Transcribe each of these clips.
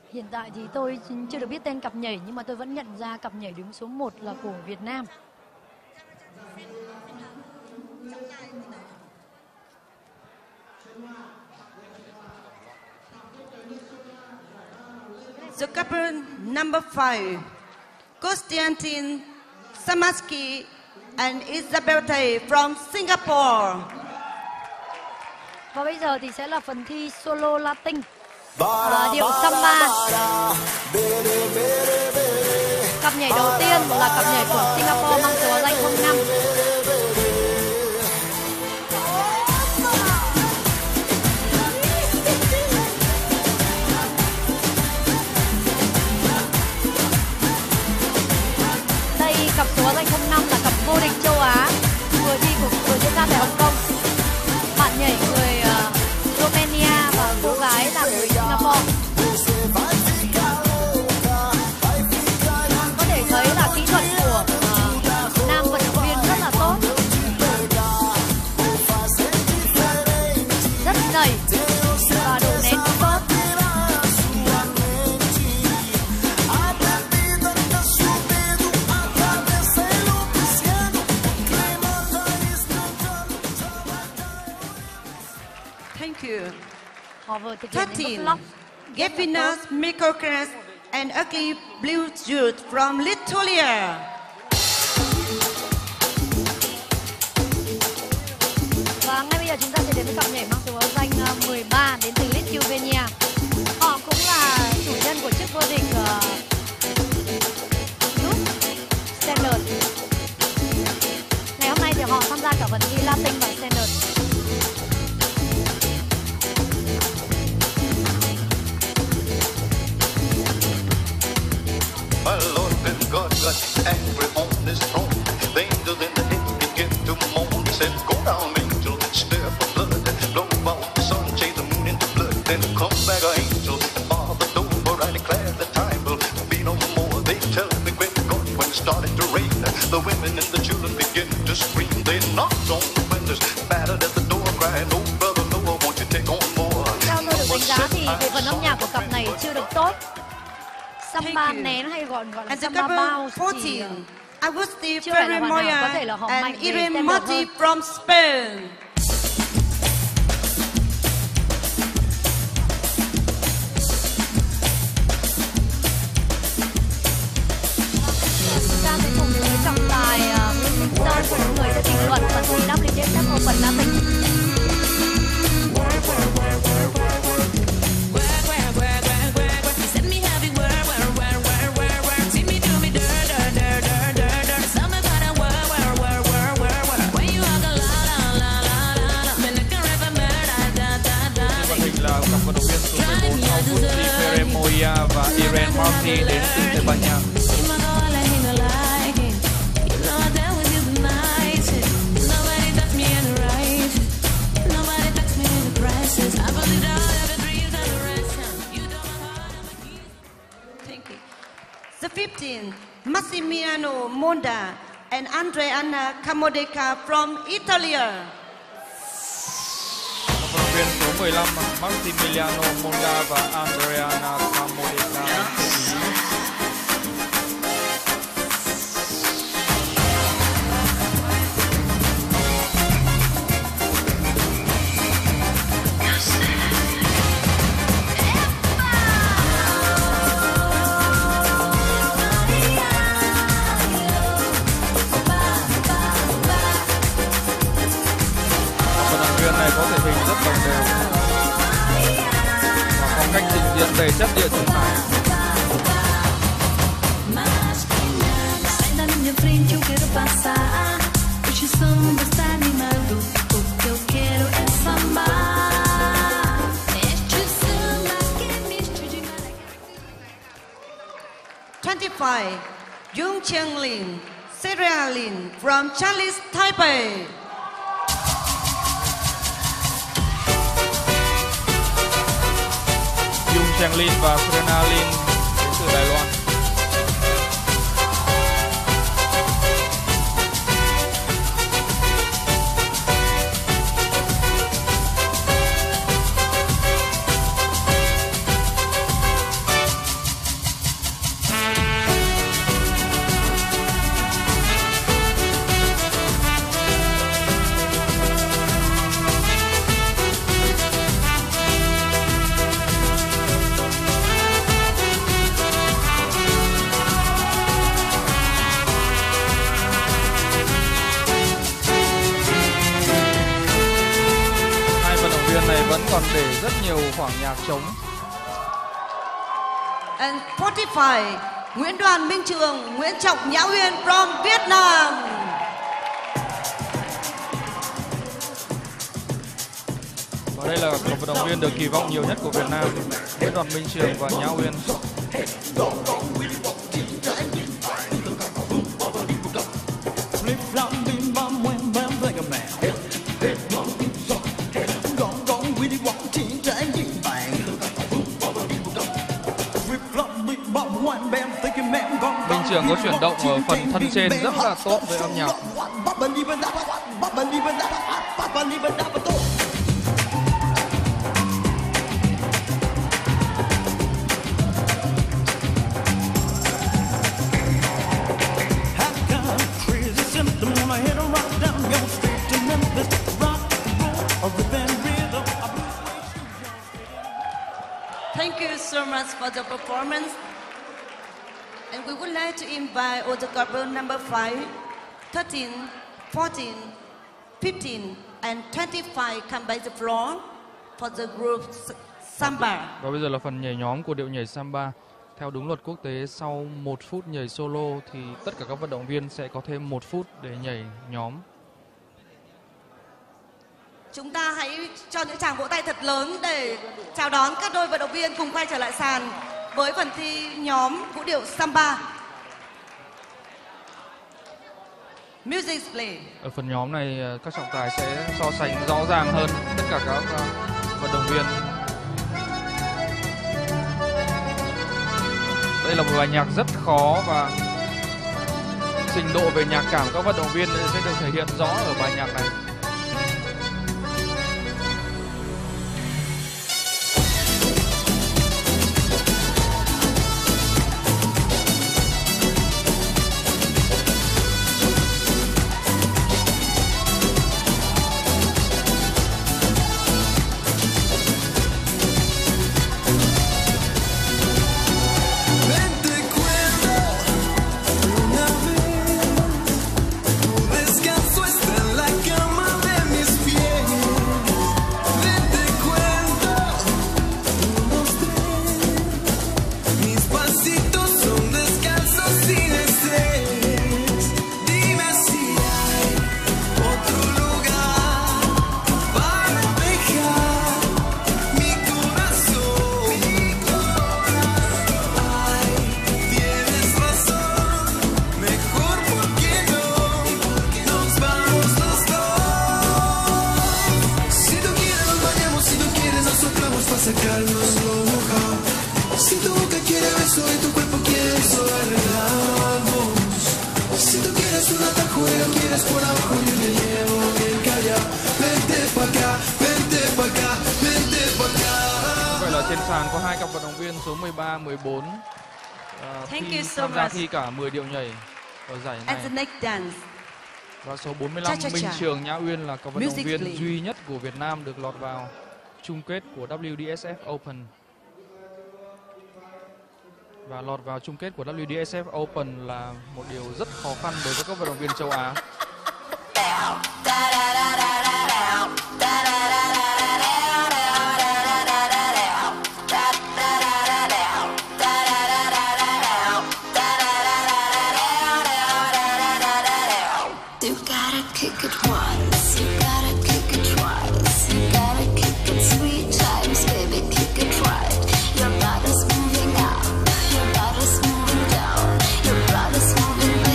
Hiện tại thì tôi chưa được biết tên cặp nhảy, nhưng mà tôi vẫn nhận ra cặp nhảy đứng số 1 là của Việt Nam. The couple number 5, Konstantin Samaski and Isabel Tay from Singapore. Và bây giờ thì sẽ là phần thi solo Latin, điệu samba. Cặp nhảy đầu tiên là cặp nhảy của Singapore mang số danh 05. Đây, cặp số danh 05 là cặp vô địch châu Á vừa diễn ra tại Hồng Kông. Bạn nhảy người Romania và cô gái là người Singapore. Có thể thấy là kỹ thuật của nam vận động viên rất là tốt, rất nảy và độ nén cũng tốt. Thank you. Họ vừa thực hiện những bước 13, lóc. Gefinas Mikokras and Aki Bluejut from Lithuania. Và ngay bây giờ chúng ta sẽ đến với cặp nhảy mang số áo danh 13 đến từ Lithuania. Họ cũng là chủ nhân của chức vô địch Youth Standard. Ngày hôm nay thì họ tham gia cả phần thi Latin và Standard. My Lord and God got angry on his throne. The angel in the heaven began to moan. He said, "Go down, angel, stare for blood. Blow out the sun, change the moon into blood. Then come back, angel, and bar the door. For I declare the time will be no more." They tell me when God, when it started to rain, the women and the children begin to scream. They knocked on the windows, battered at the door, crying, "Oh, brother Noah, won't you take on more?" Theo tôi được đánh giá thì về phần âm nhạc của cặp này chưa được tốt. Samba nén hay gọi là And the samba couple bounce 14, thì Agustin chưa phải là hoàn hảo. Có Ferremoya thể là họ mạnh and về Irene standard Marti hơn. from Spain. Chúng ta sẽ cùng đến với trọng tài Nguyễn Minh Sơn của những người sẽ bình luận phần thi WTF Open Latin. Là cặp vận động viên số 14 Agustin Ferremoya và Irene Marti đến từ Tây Ban Nha. The 15, Massimiliano Monda and Andreana Camodeca from Italy. Vận động viên số 15 Massimiliano Monda và Andreana Camodeca đến từ Ý. Vận động viên này có thể hình rất đồng đều và có cách trình diễn đầy chất địa trung hải. Jung Cheng Lin, Sierra Lin from Charles Taipei. Jung Cheng Lin và Serena Lin đến từ Đài Loan. để rất nhiều khoảng nhạc trống. And 45, Nguyễn Đoàn Minh Trường, Nguyễn Trọng Nhã Uyên from Vietnam. Và đây là cặp vận động viên được kỳ vọng nhiều nhất của Việt Nam, Nguyễn Đoàn Minh Trường và Nhã Uyên. Minh Trường có chuyển động ở phần thân trên rất là tốt với âm nhạc. Thank you so much for the performance. And we would like to invite all the couple number 5, 13, 14, 15, and 25 come by the floor for the group Samba. Và bây giờ là phần nhảy nhóm của điệu nhảy Samba. Theo đúng luật quốc tế, sau 1 phút nhảy solo thì tất cả các vận động viên sẽ có thêm 1 phút để nhảy nhóm. Chúng ta hãy cho những tràng vỗ tay thật lớn để chào đón các đôi vận động viên cùng quay trở lại sàn với phần thi nhóm vũ điệu Samba. Music play. Ở phần nhóm này, các trọng tài sẽ so sánh rõ ràng hơn tất cả các vận động viên. Đây là một bài nhạc rất khó và trình độ về nhạc cảm các vận động viên sẽ được thể hiện rõ ở bài nhạc này. Vậy là trên sàn có 2 cặp vận động viên số 13, 14 tham gia thi cả 10 điệu nhảy ở giải này. Và số 45 Minh Trường, Nhã Uyên là cặp vận động viên duy nhất của Việt Nam được lọt vào chung kết của WDSF Open. Và lọt vào chung kết của WDSF Open là một điều rất khó khăn đối với các vận động viên châu Á.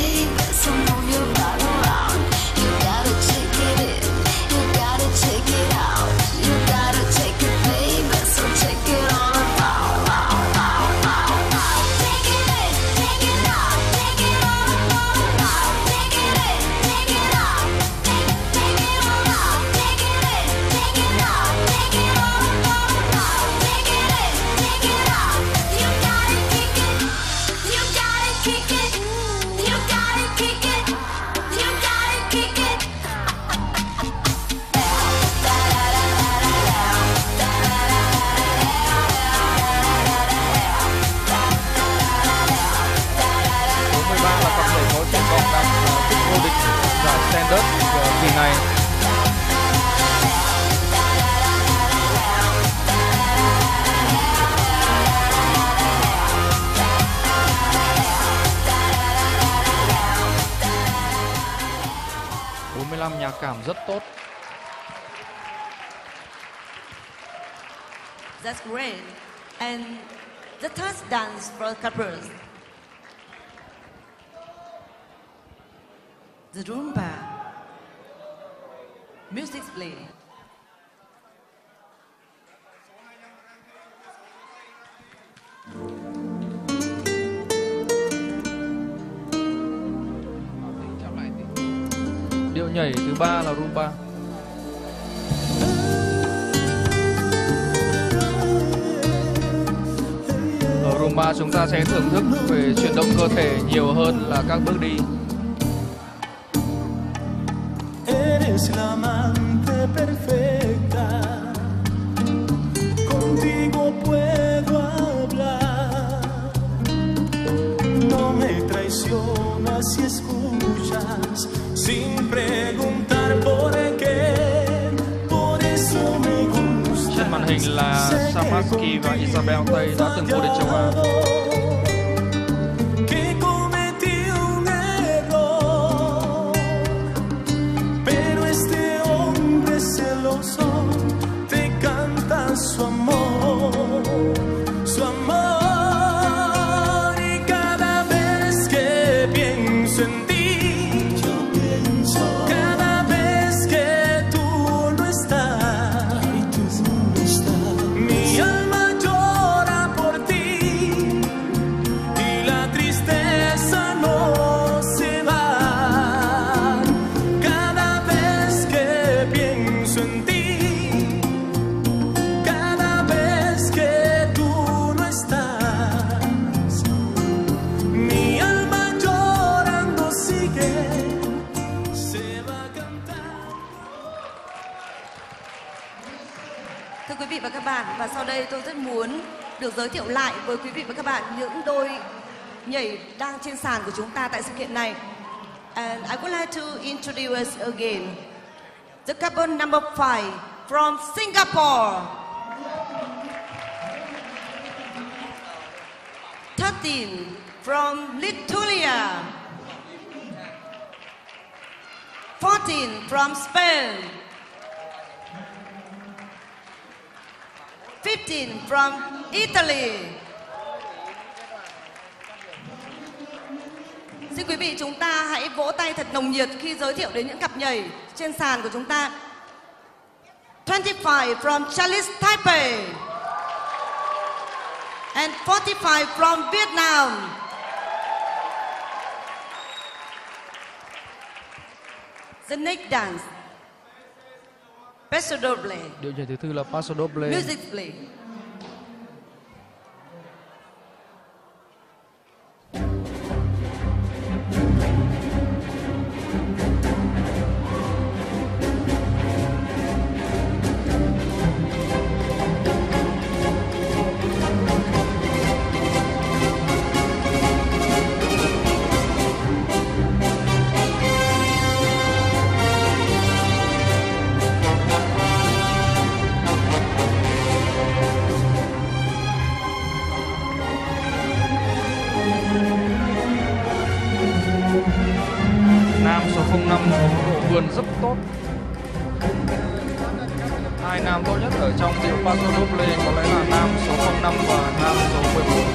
Take it cảm rất tốt. That's great. And the third dance for couples. The rumba. Music play. Điệu nhảy thứ 3 là rumba. Ở rumba chúng ta sẽ thưởng thức về chuyển động cơ thể nhiều hơn là các bước đi. Eres la amante perfecta, contigo puedo hablar, no me traicionas si escuchas sin preguntar por qué, por eso me gusta. Trên màn hình là Samaski và Isabel Tây đã từng vô địch châu Á. Su amor, y cada vez que pienso en ti, yo pienso, cada vez que tú no estás, mi alma llora por ti y la tristeza no se va. Cada vez que pienso en ti, thưa quý vị và các bạn, và sau đây tôi rất muốn được giới thiệu lại với quý vị và các bạn những đôi nhảy đang trên sàn của chúng ta tại sự kiện này. And I would like to introduce again the couple number 5 from Singapore. 13 from Lithuania. 14 from Spain. 15 from Italy. Xin quý vị chúng ta hãy vỗ tay thật nồng nhiệt khi giới thiệu đến những cặp nhảy trên sàn của chúng ta. 25 from Charles Taipei. And 45 from Vietnam. The next dance. Paso doble. Điệu nhảy thứ tư là Paso doble. Music play. Nam số 05 có độ vươn rất tốt. Hai nam tốt nhất ở trong điệu Paso doble có lẽ là nam số 05 và nam số 14.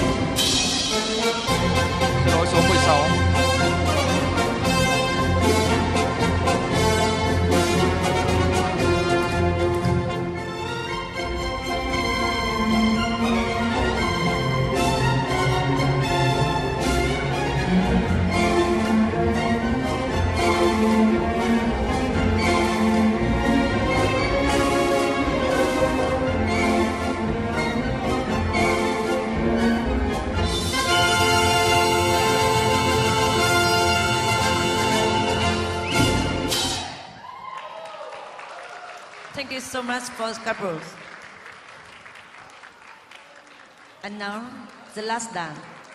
Xin lỗi, số 16. Thank you so much for couples. And now, the last dance.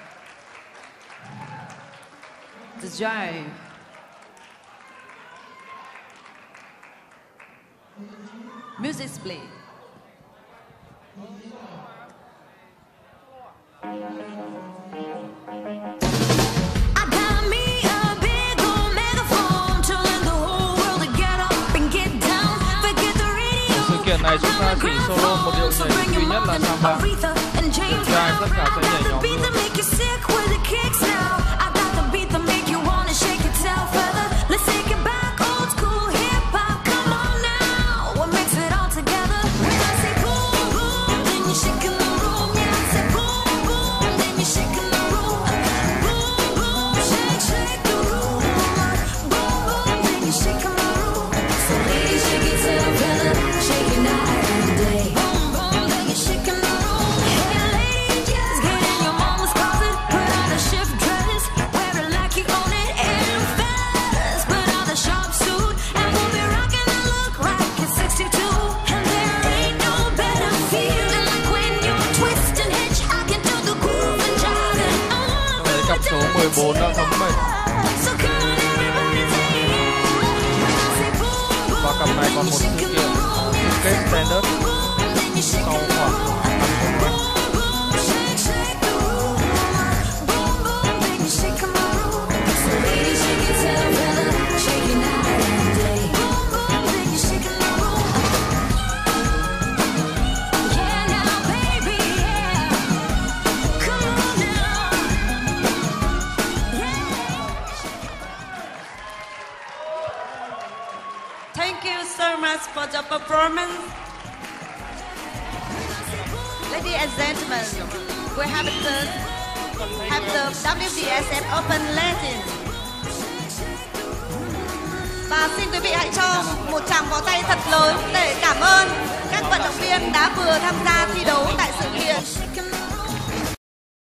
The jive. Music play. I got me a big old megaphone, telling the whole world to get này chúng ta chỉ solo một điệu nhảy duy nhất là samba. Đẹp trai tất cả sẽ nhảy nhóm luôn. Số 14 đã thấm mệt. Và cặp này còn một sự kiện kết standard sau khoảng 5 phút. Thank you so much for the performance. Ladies and gentlemen, we have the WDSM Open Legend. Và xin quý vị hãy cho một tràng vỗ tay thật lớn để cảm ơn các vận động viên đã vừa tham gia thi đấu tại sự kiện